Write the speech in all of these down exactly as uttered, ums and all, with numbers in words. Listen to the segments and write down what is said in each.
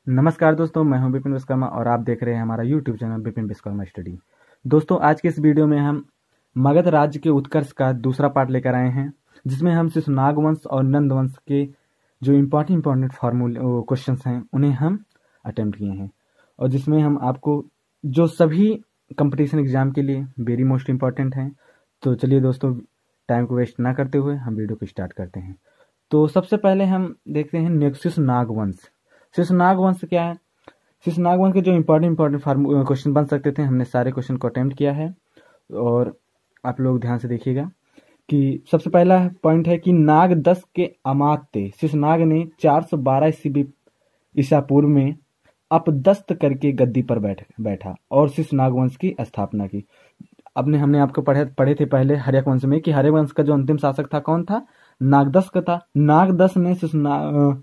नमस्कार दोस्तों, मैं हूं विपिन विश्वकर्मा और आप देख रहे हैं हमारा YouTube channel Vipin Vishwakarma study. दोस्तों, आज के इस वीडियो में हम मगध राज्य के उत्कर्ष का दूसरा पार्ट लेकर आए हैं, जिसमें हम शिशुनाग वंश और नंद वंश के जो इम्पोर्टेंट इंपॉर्टेंट फार्मूले क्वेश्चंस हैं उन्हें हम अटेम्प्ट किए हैं, और जिसमें हम आपको जो सभी कंपटीशन एग्जाम के लिए वेरी मोस्ट इम्पॉर्टेंट हैं। तो चलिए दोस्तों, टाइम को वेस्ट ना करते हुए हम वीडियो को स्टार्ट करते हैं। तो सबसे पहले हम देखते हैं शिशुनाग वंश। शिशुनाग वंश क्या है? शिशुनाग वंश के जो इंपॉर्टेंट इंपॉर्टेंट फार्मू क्वेश्चन बन सकते थे, हमने सारे क्वेश्चन को अटेम्प्ट किया है, और आप लोग ध्यान से देखिएगा कि सबसे पहला पॉइंट है कि नाग दस के अमात्य शिशुनाग ने चार सौ बारह ईस्वी ईसा पूर्व में अपदस्त करके गद्दी पर बैठ बैठा और शिशुनाग वंश की स्थापना की। अपने हमने आपको पढ़े पढ़े थे पहले हर्यक वंश में कि हर्यक वंश का जो अंतिम शासक था कौन था? नागदस का था। नागदस ने शिशुनाग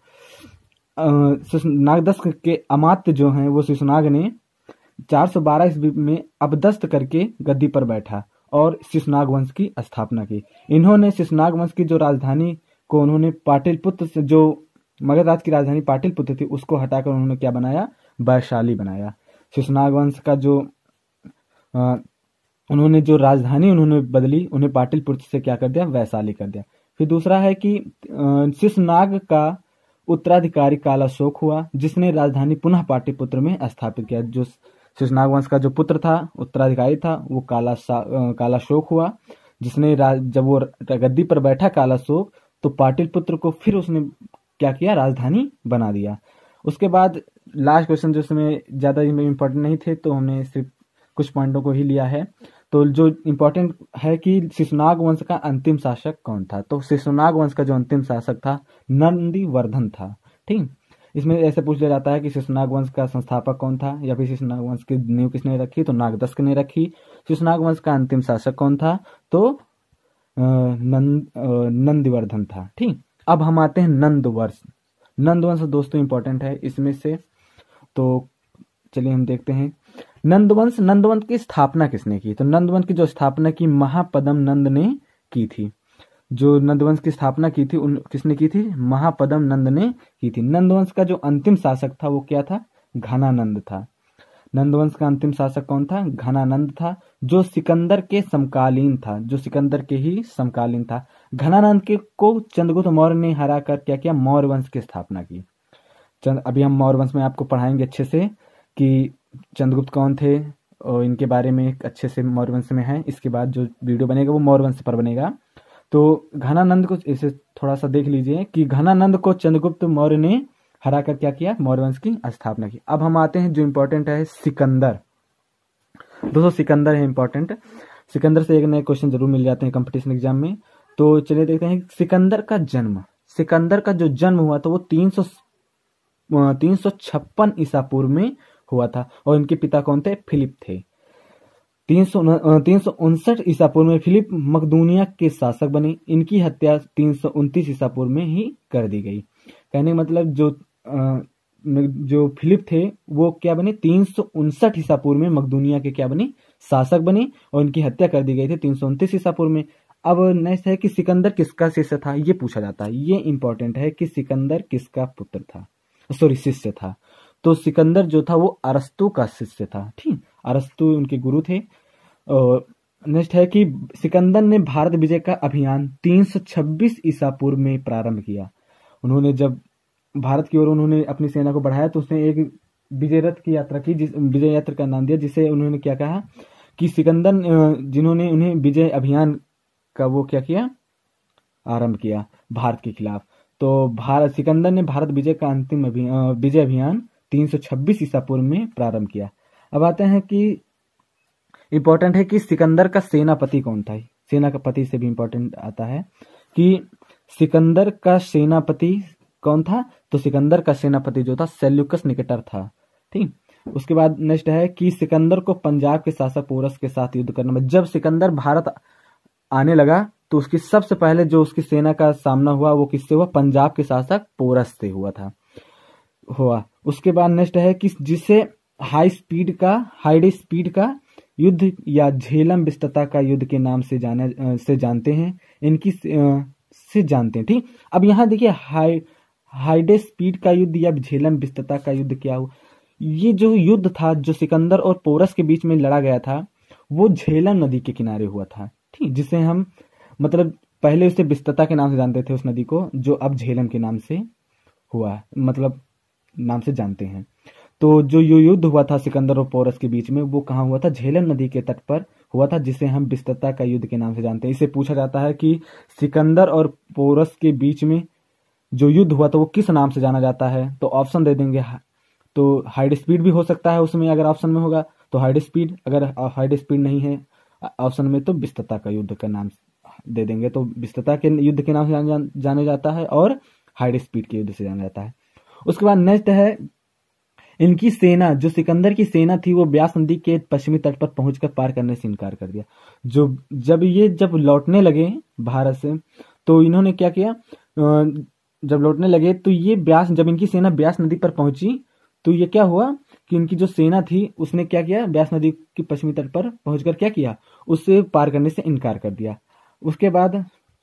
नागदस के अमात्य जो हैं वो शिशुनाग ने चार सौ बारह ईस्वी में अपदस्त करके गद्दी पर बैठा और शिशुनाग वंश की स्थापना की। इन्होंने शिशुनाग वंश की जो राजधानी को उन्होंने पाटलिपुत्र से, जो मगध राज्य की राजधानी पाटलिपुत्र थी, उसको हटाकर उन्होंने क्या बनाया? वैशाली बनाया। शिशुनाग वंश का जो आ, उन्होंने जो राजधानी उन्होंने बदली, उन्हें पाटलिपुत्र से क्या कर दिया? वैशाली कर दिया। फिर दूसरा है कि शिशुनाग का उत्तराधिकारी कालाशोक हुआ, जिसने राजधानी पुनः पाटलिपुत्र में स्थापित किया। जो शिशुनाग वंश का जो पुत्र था, उत्तराधिकारी था, वो काला कालाशोक हुआ, जिसने जब वो गद्दी पर बैठा कालाशोक, तो पाटलिपुत्र को फिर उसने क्या किया? राजधानी बना दिया। उसके बाद लास्ट क्वेश्चन जो इसमें ज्यादा इंपॉर्टेंट नहीं थे, तो हमने सिर्फ कुछ पॉइंटों को ही लिया है। तो जो इम्पोर्टेंट है कि शिशुनाग वंश का अंतिम शासक कौन था? तो शिशुनाग वंश का जो अंतिम शासक था नंदिवर्धन था। ठीक, इसमें ऐसे पूछ लिया जाता है कि शिशुनाग वंश का संस्थापक कौन था, या फिर शिशुनाग वंश की नींव किसने रखी? तो नागदस ने रखी। शिशुनाग वंश का अंतिम शासक कौन था? तो नंद नंदिवर्धन था। ठीक, अब हम आते हैं नंद वंश। नंद वंश दोस्तों इंपॉर्टेंट है इसमें से, तो चलिए हम देखते हैं। नंदवंश नंदवंश की स्थापना किसने की? तो नंदवंश की जो स्थापना की महापद्म नंद ने की थी। जो नंदवंश की स्थापना की थी उन किसने की थी? महापद्म नंद ने की थी। नंदवंश का जो अंतिम शासक था वो क्या था? घनानंद था। नंदवंश का अंतिम शासक कौन था? घनानंद था, जो सिकंदर के समकालीन था, जो सिकंदर के ही समकालीन था। घनानंद के को चंद्रगुप्त मौर्य ने हराकर क्या किया? मौर्य वंश की स्थापना की। चंद अभी हम मौर्य वंश में आपको पढ़ाएंगे अच्छे से कि चंद्रगुप्त कौन थे, और इनके बारे में अच्छे से मौर्य वंश में है। इसके बाद जो वीडियो बनेगा वो मौर्य वंश पर बनेगा। तो घनानंद को इसे थोड़ा सा देख लीजिए कि घनानंद को चंद्रगुप्त मौर्य ने हराकर क्या किया? मौर्य वंश की स्थापना की। अब हम आते हैं जो इंपॉर्टेंट है सिकंदर। दोस्तों सिकंदर है इंपॉर्टेंट। सिकंदर से एक नए क्वेश्चन जरूर मिल जाते हैं कंपटीशन एग्जाम में। तो चलिए देखते हैं सिकंदर का जन्म। सिकंदर का जो जन्म हुआ था वो तीन सौ तीन सौ छप्पन ईसा पूर्व में हुआ था, और इनके पिता कौन थे? फिलिप थे। तीन सौ तीन सौ उनसठ ईसा पूर्व में फिलिप मकदूनिया के शासक बने। इनकी हत्या तीन सौ उनतीस ईसा पूर्व में ही कर दी गई। कहने का मतलब जो आ, जो फिलिप थे वो क्या बने? तीन सौ उनसठ ईसा पूर्व में मकदूनिया के क्या बने? शासक बने, और इनकी हत्या कर दी गई थी तीन सौ उनतीस ईसा पूर्व में। अब नेक्स्ट है कि सिकंदर किसका शिष्य था? ये पूछा जाता है। ये इंपॉर्टेंट है कि सिकंदर किसका पुत्र था, सॉरी शिष्य था। तो सिकंदर जो था वो अरस्तु का शिष्य था। ठीक, अरस्तु उनके गुरु थे। और नेक्स्ट है कि सिकंदर ने भारत विजय का अभियान तीन सौ छब्बीस ईसा पूर्व में प्रारंभ किया। उन्होंने जब भारत की ओर उन्होंने अपनी सेना को बढ़ाया, तो उसने एक विजय रथ की यात्रा की, जिस विजय यात्रा का नाम दिया, जिसे उन्होंने क्या कहा कि सिकंदर, जिन्होंने उन्हें विजय अभियान का वो क्या किया? आरंभ किया भारत के खिलाफ। तो भारत सिकंदर ने भारत विजय का अंतिम विजय अभियान तीन सौ छब्बीस ईसा पूर्व में प्रारंभ किया। अब आते हैं कि इंपॉर्टेंट है कि सिकंदर का सेनापति कौन था? सेना का पति से भी इंपॉर्टेंट आता है कि सिकंदर का सेनापति कौन था? तो सिकंदर का सेनापति जो था सेल्यूकस निकेटर था। ठीक, उसके बाद नेक्स्ट है कि सिकंदर को पंजाब के शासक पोरस के साथ युद्ध करना। जब सिकंदर भारत आने लगा तो उसकी सबसे पहले जो उसकी सेना का सामना हुआ वो किससे हुआ? पंजाब के शासक पोरस से हुआ था हुआ उसके बाद नेक्स्ट है कि जिसे हाई स्पीड का हाई स्पीड का युद्ध या झेलम विस्तता का युद्ध के नाम से जाना से जानते हैं इनकी से जानते हैं। ठीक, अब यहाँ देखिए हाई हाइडेस्पीड का युद्ध या झेलम बिस्तता का युद्ध क्या हुआ? ये जो युद्ध था जो सिकंदर और पोरस के बीच में लड़ा गया था वो झेलम नदी के किनारे हुआ था, ठीक, जिसे हम मतलब पहले उसे बिस्तता के नाम से जानते थे उस नदी को, जो अब झेलम के नाम से हुआ मतलब नाम से जानते हैं। तो जो यो युद्ध हुआ था सिकंदर और पोरस के बीच में वो कहाँ हुआ था? झेलम नदी के तट पर हुआ था, जिसे हम बिस्तता का युद्ध के नाम से जानते हैं। इससे पूछा जाता है कि सिकंदर और पोरस के बीच में जो युद्ध हुआ था वो किस नाम से जाना जाता है, तो ऑप्शन दे देंगे। तो हाइड स्पीड भी हो सकता है उसमें, अगर ऑप्शन में होगा तो हाइड स्पीड, अगर हाइड स्पीड नहीं है ऑप्शन में तो बिस्तता का युद्ध का नाम दे देंगे। तो बिस्तता के युद्ध के नाम से जान, जान, जाने जाता है और हाइड स्पीड के युद्ध से जाना जाता है। उसके बाद नेक्स्ट है इनकी सेना, जो सिकंदर की सेना थी वो ब्यास नदी के पश्चिमी तट पर पहुंचकर पार करने से इनकार कर दिया। जो जब ये जब लौटने लगे भारत से तो इन्होंने क्या किया, जब लौटने लगे तो ये ब्यास जब इनकी सेना ब्यास नदी पर पहुंची तो ये क्या हुआ कि इनकी जो सेना थी उसने क्या किया, ब्यास नदी की पश्चिमी तट पर पहुंचकर क्या किया, उससे पार करने से इनकार कर दिया। उसके बाद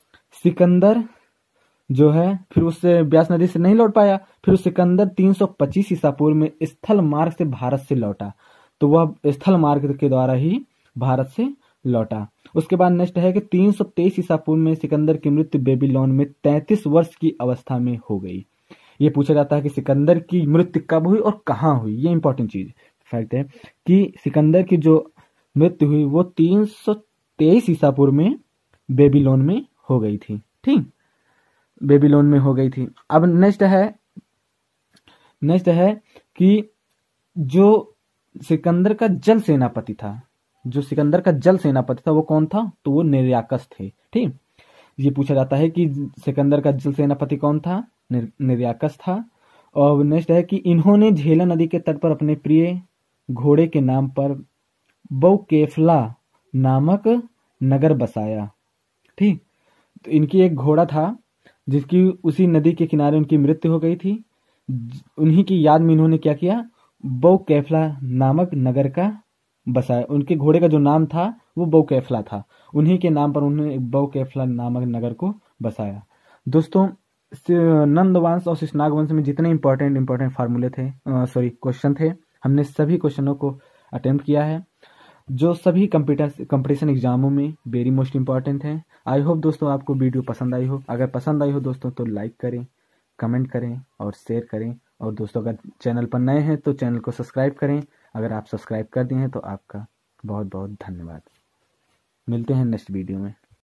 सिकंदर जो है फिर उससे ब्यास नदी से नहीं लौट पाया, फिर सिकंदर तीन सौ पच्चीस ईसा पूर्व में स्थल मार्ग से भारत से लौटा, तो वह स्थल मार्ग के द्वारा ही भारत से लौटा। उसके बाद नेक्स्ट है कि तीन सौ तेईस ईसा पूर्व में सिकंदर की मृत्यु बेबीलोन में तैंतीस वर्ष की अवस्था में हो गई। ये पूछा जाता है कि सिकंदर की मृत्यु कब हुई और कहाँ हुई, ये इंपॉर्टेंट चीज फैक्ट है कि सिकंदर की जो मृत्यु हुई वो तीन सौ तेईस ईसा पूर्व में बेबीलोन में हो गई थी, ठीक, बेबीलोन में हो गई थी। अब नेक्स्ट है नेक्स्ट है कि जो सिकंदर का जल सेनापति था, जो सिकंदर का जल सेनापति था वो कौन था, तो वो निर्याकस थे, ठीक। ये पूछा जाता है कि सिकंदर का जल सेनापति कौन था, निर, निर्याकस था। और नेक्स्ट है कि इन्होंने झेलम नदी के तट पर अपने प्रिय घोड़े के नाम पर बौकेफला नामक नगर बसाया, ठीक। तो इनकी एक घोड़ा था जिसकी उसी नदी के किनारे उनकी मृत्यु हो गई थी, उन्हीं की याद में इन्होंने क्या किया, बौकेफला नामक नगर का बसाया। उनके घोड़े का जो नाम था वो बौकेफला था, उन्हीं के नाम पर उन्होंने बौकेफला नामक नगर को बसाया। दोस्तों नंद वंश और शिशुनाग वंश में जितने इंपॉर्टेंट इंपॉर्टेंट फार्मूले थे, सॉरी क्वेश्चन थे, हमने सभी क्वेश्चनों को अटेम्प्ट किया है, जो सभी कंप्यूटर कंपटीशन एग्जामों में वेरी मोस्ट इंपॉर्टेंट है। आई होप दोस्तों आपको वीडियो पसंद आई हो। अगर पसंद आई हो दोस्तों तो लाइक करें, कमेंट करें और शेयर करें। और दोस्तों अगर चैनल पर नए हैं तो चैनल को सब्सक्राइब करें। अगर आप सब्सक्राइब कर दिए हैं तो आपका बहुत बहुत धन्यवाद। मिलते हैं नेक्स्ट वीडियो में।